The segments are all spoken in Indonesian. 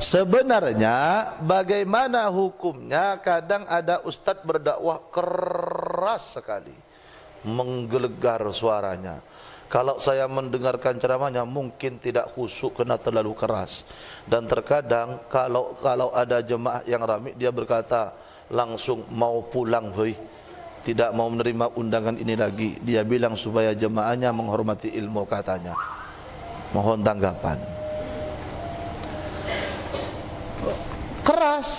Sebenarnya bagaimana hukumnya kadang ada ustadz berdakwah keras sekali, menggelegar suaranya. Kalau saya mendengarkan ceramahnya mungkin tidak khusyuk karena terlalu keras. Dan terkadang kalau ada jemaah yang ramai dia berkata langsung mau pulang, hoi, tidak mau menerima undangan ini lagi. Dia bilang supaya jemaahnya menghormati ilmu katanya. Mohon tanggapan. Keras,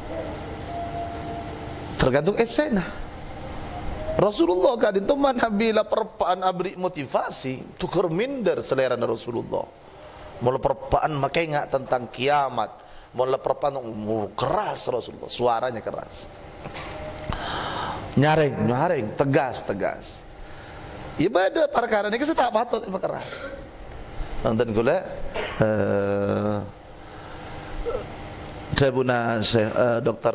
tergantung esena. Rasulullah kadin tu mana bila perpaan abri motivasi tukar minder selera Rasulullah. Mula perpaan makai ngak tentang kiamat. Mula perpaan keras Rasulullah, suaranya keras. Nyaring, tegas. Ibadah perkara ni kita tak patut keras. Nonton gula. Saya Dr.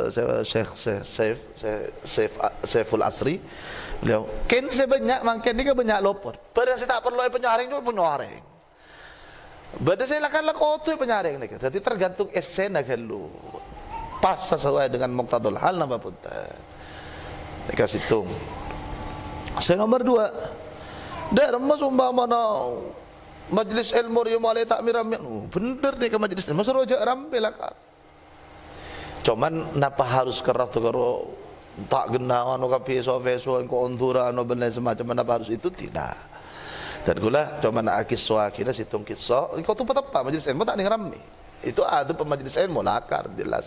Saiful Asri, beliau ken saya banyak mangken ni ke banyak lopor. Pada saya tak perlu penyaring juga penyaring. Pada saya lakukan kotor penyaring ni. Jadi tergantung esena kalau pas sesuai dengan muqtadul hal nama pun. Dikasih tung. Saya nomor 2. Dah remas umpamana majlis ilmu yang mulai takmir ramai. Bener ni ke majlis ilmu seroja ramai lah kan. Cuman napa harus keras tu kalau tak gena anu ka peso ko ondura anu benda semacam napa harus itu tidak. Dan gula cuma nak kisah kira situng kisah kau tu apa majlis ilmu tak ning ramai. Itu ada pemajlis ilmu lakar jelas.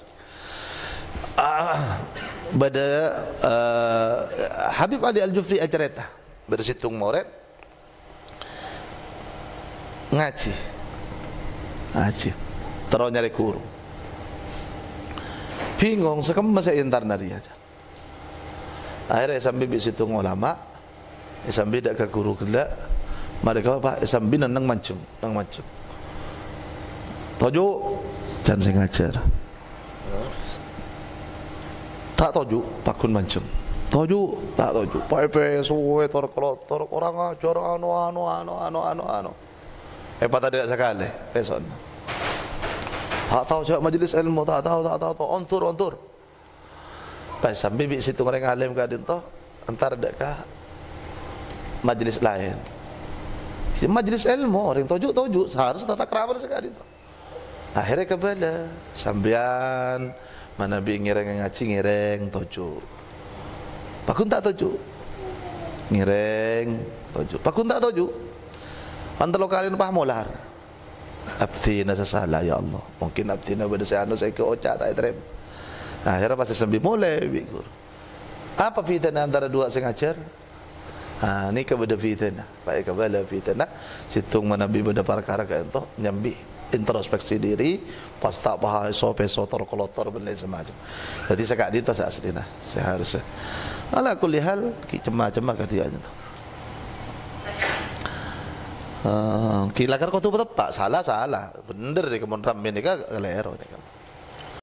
Pada Habib Ali Al-Jufri ajareta pada situng moret ngaji terus nyari guru bingung sekam masa intar nari aja akhirnya sambil di situ ulama sambil dak ke guru kelak mereka pak sambil nang macam toju jangan saya ngajar tak toju pakun macam toju tak toju pai suwe tor orang ajar anu pada tidak sekali peson. Tak tahu cak majlis ilmu, tak tahu ontur. Pas sambil di situ orang alim kadin toh antar dekat majlis lain. Majlis ilmu orang toju seharus tata krama sekali toh. Akhirnya kebala sambian mana bi ngireng ngireng toju. Pakun tak toju. Ngireng toju. Pakun tak toju. Antara kalian pahmolar. Abdina sasalah ya Allah. Mungkin abdina pada saya ke ocak tak terima. Akhirnya pas sambil mulai bikur. Apa fitnah antara dua sengajar? Ni kepada fitnah. Baik kepada fitnah. Situng manabi pada perkara ke ento nyambi introspeksi diri. Pas tak paham sope sotor kolotor benda semacam. Jadi sekak di tas aslina. Seharusnya. Ala kulli hal cema-cema katiannya tu. Kilakar kau tu betul tak salah bener ni kemun ramai ni kan galero ni kan.